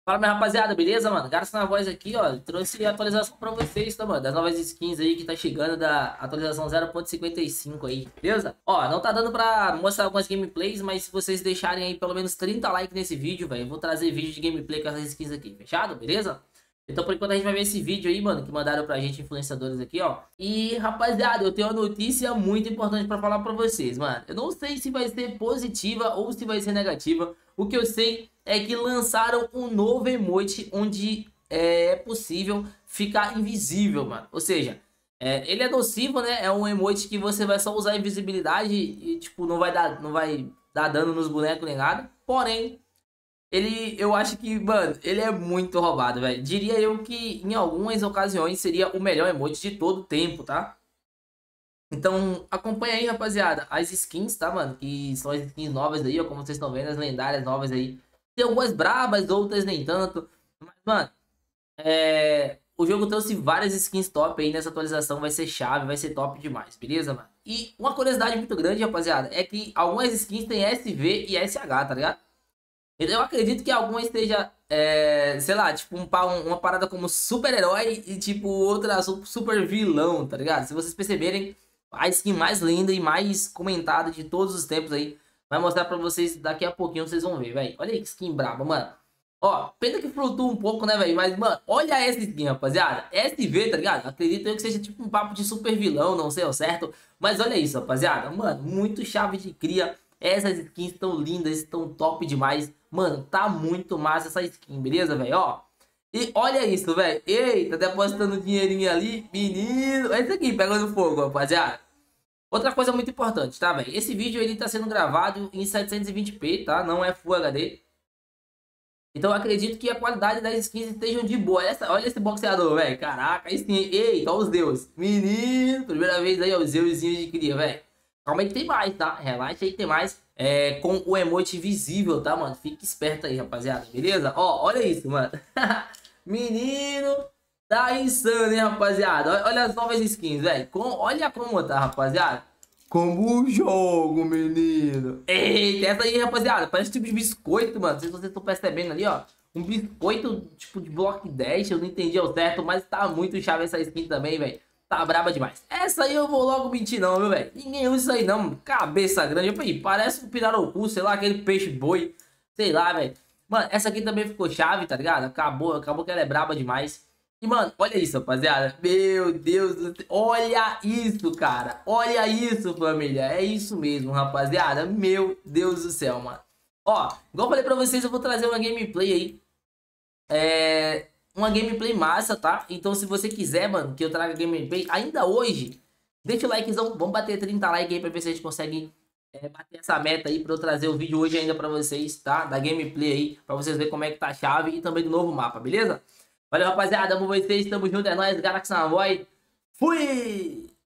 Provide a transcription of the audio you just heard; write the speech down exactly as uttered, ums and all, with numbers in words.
Fala, minha rapaziada, beleza, mano? Garça na voz aqui, ó. Trouxe a atualização pra vocês, tá, mano? Das novas skins aí que tá chegando da atualização zero ponto cinquenta e cinco aí, beleza? Ó, não tá dando pra mostrar algumas gameplays, mas se vocês deixarem aí pelo menos trinta likes nesse vídeo, velho, eu vou trazer vídeo de gameplay com essas skins aqui, fechado? Beleza? Então, por enquanto, a gente vai ver esse vídeo aí, mano, que mandaram pra gente, influenciadores aqui, ó. E, rapaziada, eu tenho uma notícia muito importante pra falar pra vocês, mano. Eu não sei se vai ser positiva ou se vai ser negativa. O que eu sei é que lançaram um novo emote onde é possível ficar invisível, mano. Ou seja, é, ele é nocivo, né? É um emote que você vai só usar invisibilidade e, tipo, não vai dar, não vai dar dano nos bonecos nem nada. Porém... Ele, eu acho que, mano, ele é muito roubado, velho. Diria eu que em algumas ocasiões seria o melhor emote de todo o tempo, tá? Então, acompanha aí, rapaziada, as skins, tá, mano? Que são as skins novas aí, ó, como vocês estão vendo, as lendárias novas aí. Tem algumas brabas, outras nem tanto. Mas, mano, é... o jogo trouxe várias skins top aí nessa atualização. Vai ser chave, vai ser top demais, beleza, mano? E uma curiosidade muito grande, rapaziada, é que algumas skins tem S V e S H, tá ligado? Eu acredito que alguma esteja, é, sei lá, tipo um, uma parada como super-herói e tipo outra super vilão, tá ligado? Se vocês perceberem, a skin mais linda e mais comentada de todos os tempos aí, vai mostrar pra vocês daqui a pouquinho, vocês vão ver, velho. Olha aí que skin braba, mano. Ó, pena que flutua um pouco, né, velho? Mas, mano, olha essa skin, rapaziada. S V, tá ligado? Acredito eu que seja tipo um papo de super vilão, não sei ao certo. Mas olha isso, rapaziada. Mano, muito chave de cria. Essas skins estão lindas, estão top demais. Mano, tá muito massa essa skin, beleza, velho? Ó, e olha isso, velho. Eita, depositando dinheirinho ali. Menino, esse aqui pegando fogo, rapaziada. Outra coisa muito importante, tá, velho? Esse vídeo ele tá sendo gravado em setecentos e vinte p, tá? Não é Full H D. Então eu acredito que a qualidade das skins estejam de boa. Essa, olha esse boxeador, velho. Caraca, skin. Eita, olha os deuses. Menino, primeira vez aí, ó, os deusinhos de cria, velho. Calma aí que tem mais, tá? Relaxa aí que tem mais. É, com o emote visível, tá, mano? Fique esperto aí, rapaziada, beleza? Ó, olha isso, mano. Menino, tá insano, hein, rapaziada? Olha, olha as novas skins, velho. Olha como tá, rapaziada. Como o jogo, menino. Eita, essa aí, rapaziada, parece tipo de biscoito, mano. Não sei se vocês estão percebendo ali, ó. Um biscoito, tipo, de bloco dez. Eu não entendi ao certo, mas tá muito chave essa skin também, velho. Tá braba demais. Essa aí eu vou logo mentir não, viu, velho? Ninguém usa isso aí não. Cabeça grande. Aí, parece um pirarucu, sei lá, aquele peixe boi. Sei lá, velho. Mano, essa aqui também ficou chave, tá ligado? Acabou, acabou que ela é braba demais. E, mano, olha isso, rapaziada. Meu Deus do céu. Olha isso, cara. Olha isso, família. É isso mesmo, rapaziada. Meu Deus do céu, mano. Ó, igual eu falei pra vocês, eu vou trazer uma gameplay aí. É... Uma gameplay massa, tá? Então se você quiser, mano, que eu traga gameplay ainda hoje, deixa o likezão, vamos bater trinta likes aí pra ver se a gente consegue é, bater essa meta aí pra eu trazer o vídeo hoje ainda pra vocês, tá? Da gameplay aí, pra vocês verem como é que tá a chave e também do novo mapa, beleza? Valeu, rapaziada, amo vocês, tamo junto, é nóis, Galaxy Navoy, fui!